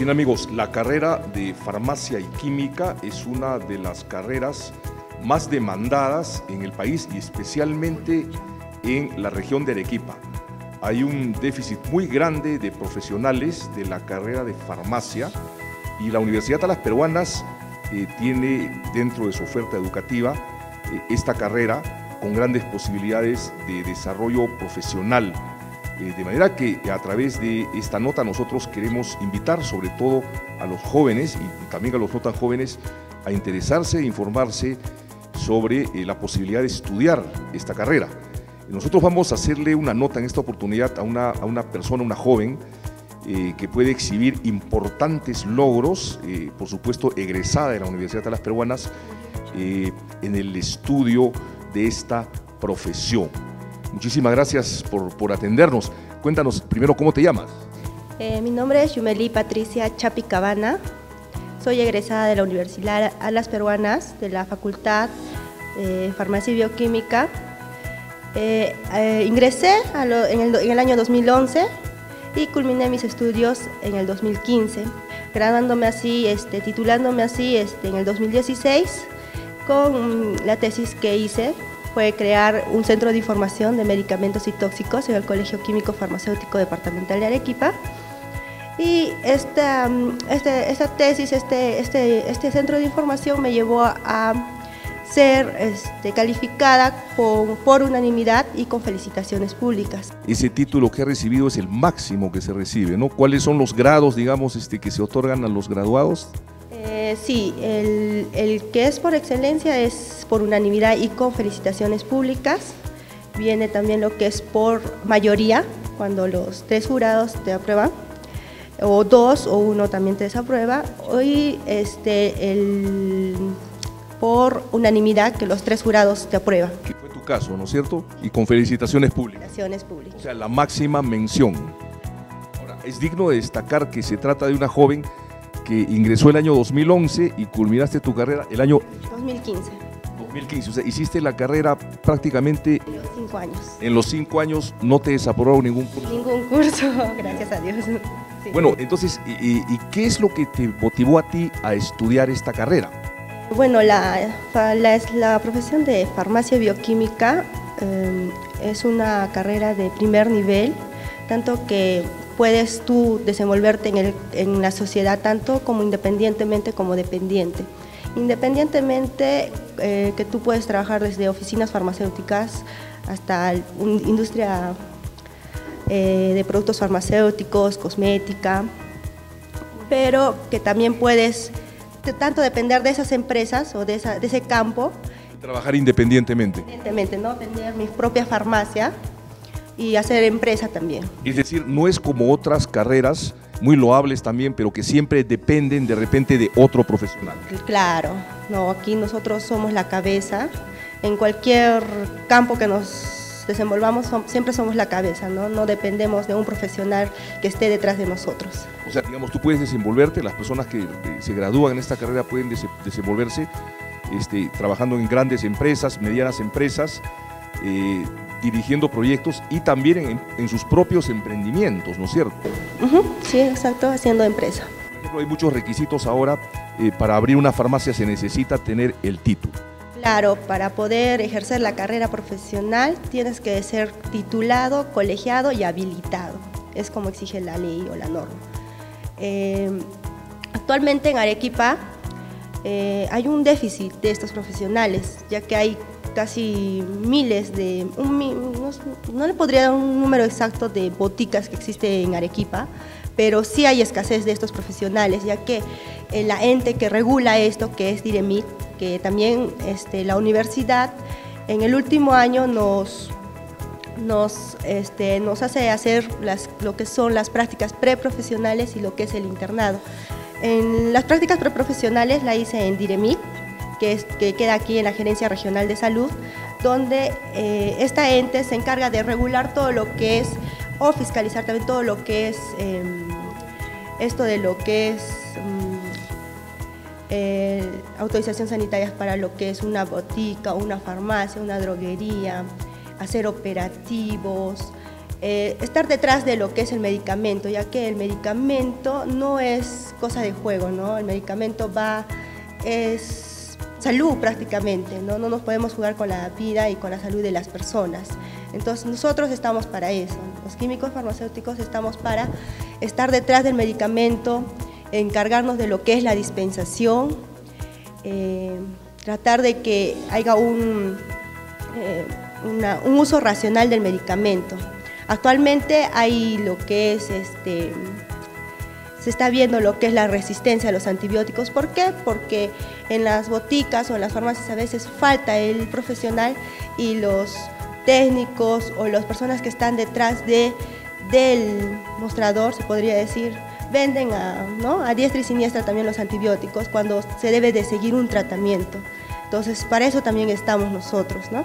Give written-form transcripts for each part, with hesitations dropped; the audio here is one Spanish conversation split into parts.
Bien amigos, la carrera de farmacia y química es una de las carreras más demandadas en el país y especialmente en la región de Arequipa. Hay un déficit muy grande de profesionales de la carrera de farmacia y la Universidad de las Peruanas tiene dentro de su oferta educativa esta carrera con grandes posibilidades de desarrollo profesional. De manera que a través de esta nota nosotros queremos invitar sobre todo a los jóvenes y también a los no tan jóvenes a interesarse e informarse sobre la posibilidad de estudiar esta carrera. Nosotros vamos a hacerle una nota en esta oportunidad a una persona, una joven, que puede exhibir importantes logros, por supuesto egresada de la Universidad de las Peruanas, en el estudio de esta profesión. Muchísimas gracias por atendernos. Cuéntanos primero cómo te llamas. Mi nombre es Yumeli Patricia Chapi Cabana. Soy egresada de la Universidad de las Peruanas, de la Facultad de Farmacia y Bioquímica. Ingresé en el año 2011 y culminé mis estudios en el 2015, graduándome así, titulándome así en el 2016 con la tesis que hice. Fue crear un centro de información de medicamentos y tóxicos en el Colegio Químico Farmacéutico Departamental de Arequipa. Y esta tesis, este centro de información me llevó a ser calificada por unanimidad y con felicitaciones públicas. Ese título que ha recibido es el máximo que se recibe, ¿no? ¿Cuáles son los grados, digamos, que se otorgan a los graduados? Sí, el que es por excelencia es por unanimidad y con felicitaciones públicas. Viene también lo que es por mayoría, cuando los 3 jurados te aprueban, o 2 o 1 también te desaprueba, y por unanimidad que los 3 jurados te aprueban. Que fue tu caso, ¿no es cierto? Y con felicitaciones públicas. Felicitaciones públicas. O sea, la máxima mención. Ahora, es digno de destacar que se trata de una joven que ingresó el año 2011 y culminaste tu carrera el año 2015. 2015, o sea, hiciste la carrera prácticamente En los 5 años. En los 5 años no te desaprobaron ningún curso. Ningún curso, gracias a Dios. Sí. Bueno, entonces, ¿y qué es lo que te motivó a ti a estudiar esta carrera? Bueno, la profesión de farmacia y bioquímica es una carrera de primer nivel, tanto que puedes tú desenvolverte en la sociedad tanto como independientemente como dependiente. Independientemente que tú puedes trabajar desde oficinas farmacéuticas hasta industria de productos farmacéuticos, cosmética, pero que también puedes tanto depender de esas empresas o de ese campo. Trabajar independientemente. Independientemente, ¿no? Tener mi propia farmacia y hacer empresa también. Es decir, no es como otras carreras muy loables también, pero que siempre dependen de repente de otro profesional. Claro, no, aquí nosotros somos la cabeza. En cualquier campo que nos desenvolvamos siempre somos la cabeza, ¿no? No dependemos de un profesional que esté detrás de nosotros. O sea, digamos, tú puedes desenvolverte, las personas que se gradúan en esta carrera pueden desenvolverse trabajando en grandes empresas, medianas empresas, dirigiendo proyectos y también en sus propios emprendimientos, ¿no es cierto? Sí, exacto, haciendo empresa. Por ejemplo, hay muchos requisitos ahora. Para abrir una farmacia se necesita tener el título. Claro, para poder ejercer la carrera profesional tienes que ser titulado, colegiado y habilitado. Es como exige la ley o la norma. Actualmente en Arequipa hay un déficit de estos profesionales, ya que hay casi miles no le podría dar un número exacto de boticas que existe en Arequipa, pero sí hay escasez de estos profesionales, ya que la ente que regula esto, que es Diremit, que también la universidad en el último año nos hace hacer lo que son las prácticas preprofesionales y lo que es el internado. En las prácticas preprofesionales la hice en Diremit, que queda aquí en la Gerencia Regional de Salud, donde esta ente se encarga de regular todo lo que es, o fiscalizar también todo lo que es esto de lo que es autorización sanitaria para lo que es una botica, una farmacia, una droguería, hacer operativos, estar detrás de lo que es el medicamento, ya que el medicamento no es cosa de juego, ¿no? El medicamento es salud prácticamente, ¿no? No nos podemos jugar con la vida y con la salud de las personas. Entonces nosotros estamos para eso, los químicos farmacéuticos estamos para estar detrás del medicamento, encargarnos de lo que es la dispensación, tratar de que haya un uso racional del medicamento. Actualmente hay lo que es, se está viendo lo que es la resistencia a los antibióticos. ¿Por qué? Porque en las boticas o en las farmacias a veces falta el profesional y los técnicos o las personas que están detrás del mostrador, se podría decir, venden a diestra y siniestra también los antibióticos cuando se debe de seguir un tratamiento. Entonces, para eso también estamos nosotros, ¿no?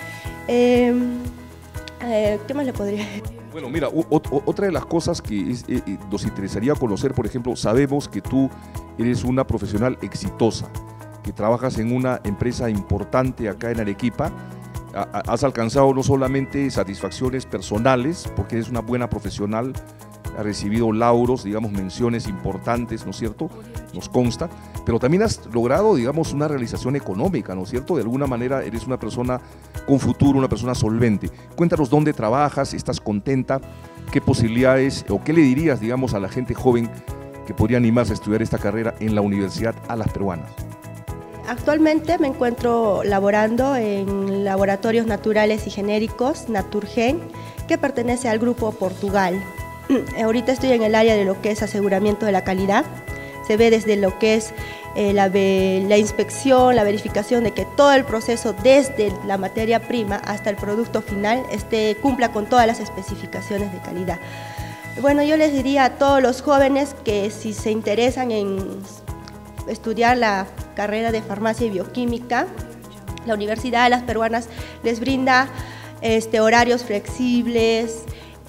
¿Qué más le podría decir? Bueno, mira, otra de las cosas que nos interesaría conocer, por ejemplo, sabemos que tú eres una profesional exitosa, que trabajas en una empresa importante acá en Arequipa. Has alcanzado no solamente satisfacciones personales, porque eres una buena profesional, has recibido lauros, digamos, menciones importantes, ¿no es cierto?, nos consta, pero también has logrado, digamos, una realización económica, ¿no es cierto?, de alguna manera eres una persona con futuro, una persona solvente. Cuéntanos dónde trabajas, estás contenta, qué posibilidades o qué le dirías, digamos, a la gente joven que podría animarse a estudiar esta carrera en la Universidad Alas Peruanas. Actualmente me encuentro laborando en Laboratorios Naturales y Genéricos, Naturgen, que pertenece al Grupo Portugal. Ahorita estoy en el área de lo que es aseguramiento de la calidad. Se ve desde lo que es la inspección, la verificación de que todo el proceso, desde la materia prima hasta el producto final, cumpla con todas las especificaciones de calidad. Bueno, yo les diría a todos los jóvenes que si se interesan en estudiar la carrera de farmacia y bioquímica, la Universidad de Alas Peruanas les brinda horarios flexibles,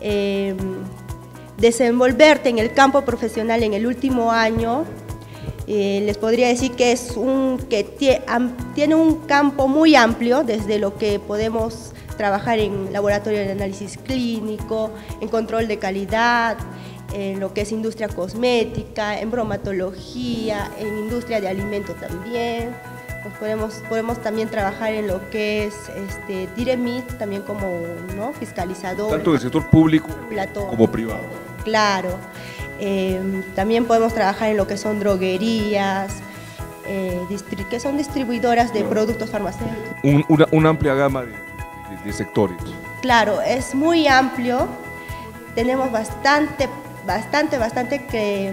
desenvolverte en el campo profesional en el último año. Les podría decir que tiene un campo muy amplio, desde lo que podemos trabajar en laboratorio de análisis clínico, en control de calidad, en lo que es industria cosmética, en bromatología, en industria de alimento también. Podemos también trabajar en lo que es DIREMIT, también como fiscalizador. Tanto en el sector público como privado. Claro. También podemos trabajar en lo que son droguerías, que son distribuidoras de productos farmacéuticos. Una amplia gama de sectores. Claro, es muy amplio. Tenemos bastante que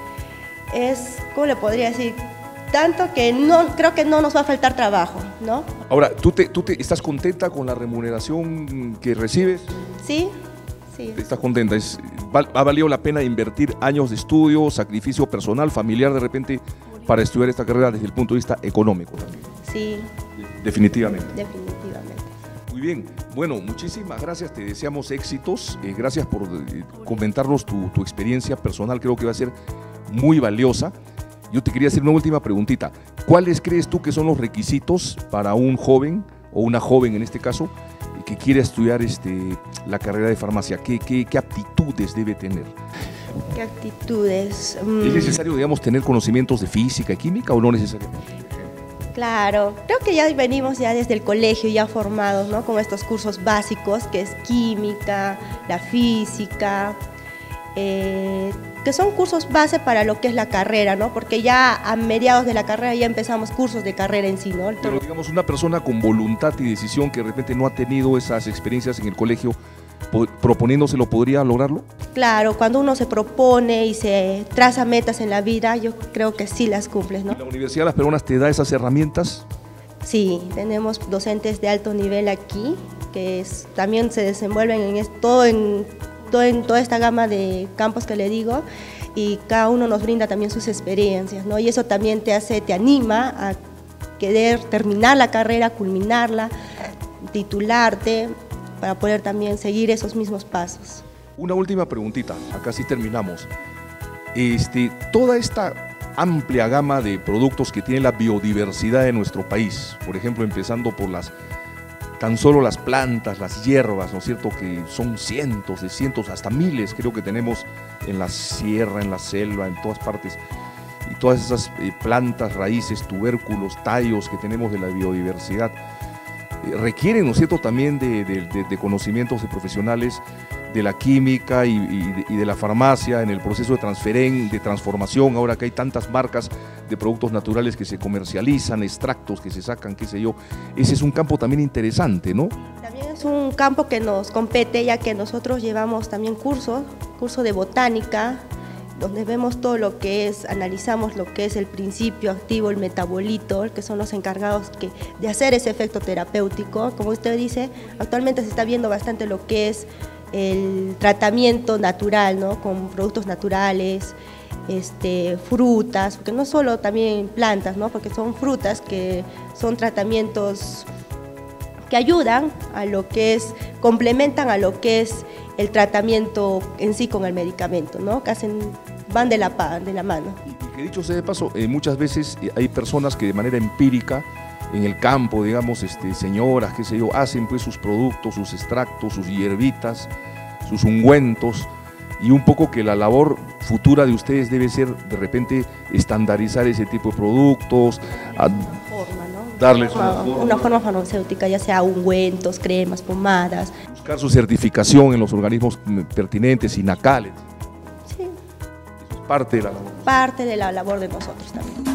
es, ¿cómo le podría decir? Tanto que creo que no nos va a faltar trabajo, ¿no? Ahora, ¿tú estás contenta con la remuneración que recibes? Sí, sí. ¿Estás contenta? ¿Ha valido la pena invertir años de estudio, sacrificio personal, familiar de repente, para estudiar esta carrera desde el punto de vista económico también? Sí. Definitivamente. Definitivamente. Muy bien, bueno, muchísimas gracias, te deseamos éxitos, gracias por comentarnos tu experiencia personal, creo que va a ser muy valiosa. Yo te quería hacer una última preguntita, ¿cuáles crees tú que son los requisitos para un joven, o una joven en este caso, que quiera estudiar la carrera de farmacia? ¿Qué aptitudes debe tener? ¿Qué aptitudes? ¿Es necesario, digamos, tener conocimientos de física y química o no necesariamente? Claro, creo que ya venimos ya desde el colegio ya formados, ¿no?, con estos cursos básicos, que es química, la física, que son cursos base para lo que es la carrera, ¿no?, porque ya a mediados de la carrera ya empezamos cursos de carrera en sí, ¿no? Pero digamos, una persona con voluntad y decisión que de repente no ha tenido esas experiencias en el colegio, proponiéndoselo, ¿podría lograrlo? Claro, cuando uno se propone y se traza metas en la vida, yo creo que sí las cumples, ¿no? ¿Y la Universidad de Las Peruanas te da esas herramientas? Sí, tenemos docentes de alto nivel aquí, que también se desenvuelven en toda esta gama de campos que le digo, y cada uno nos brinda también sus experiencias, ¿no? Y eso también te anima a querer terminar la carrera, culminarla, titularte, para poder también seguir esos mismos pasos. Una última preguntita, acá sí terminamos. Toda esta amplia gama de productos que tiene la biodiversidad de nuestro país, por ejemplo, empezando por las tan solo las plantas, las hierbas, ¿no es cierto?, que son cientos, hasta miles, creo que tenemos en la sierra, en la selva, en todas partes, y todas esas plantas, raíces, tubérculos, tallos que tenemos de la biodiversidad, requieren, ¿no es cierto?, también de conocimientos de profesionales de la química y de la farmacia en el proceso de transformación. Ahora que hay tantas marcas de productos naturales que se comercializan, extractos que se sacan, qué sé yo, ese es un campo también interesante, ¿no? También es un campo que nos compete, ya que nosotros llevamos también curso de botánica, donde vemos todo lo que es, analizamos lo que es el principio activo, el metabolito, que son los encargados de hacer ese efecto terapéutico. Como usted dice, actualmente se está viendo bastante lo que es el tratamiento natural, ¿no?, con productos naturales, frutas, porque no solo también plantas, ¿no?, porque son frutas que son tratamientos que ayudan a lo que es, complementan a lo que es el tratamiento en sí con el medicamento, ¿no?, que van de la mano. Y que dicho sea de paso, muchas veces hay personas que de manera empírica, en el campo, digamos, señoras, qué sé yo, hacen pues sus productos, sus extractos, sus hierbitas, sus ungüentos, y un poco que la labor futura de ustedes debe ser de repente estandarizar ese tipo de productos, darles una forma farmacéutica, ya sea ungüentos, cremas, pomadas. Buscar su certificación en los organismos pertinentes, INACAL. Sí. Eso es parte de la labor. Parte de la labor de nosotros también.